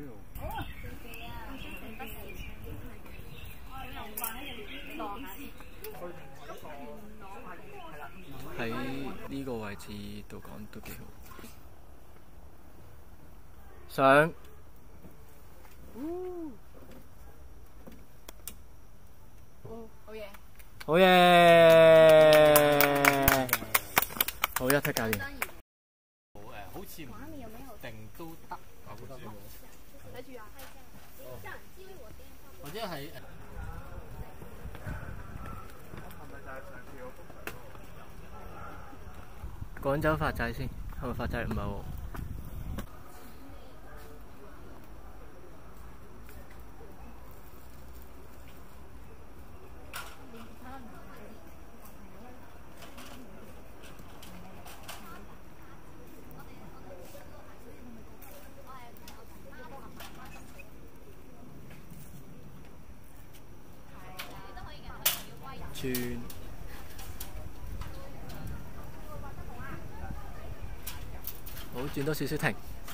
喺呢個位置度講都幾好。上。 好嘢！ 好嘢！好一剔搞掂。 好似唔定都得，我覺得。 睇住啊！ 或者係趕走發仔先，係咪發仔唔係喎？轉好，轉多少少停。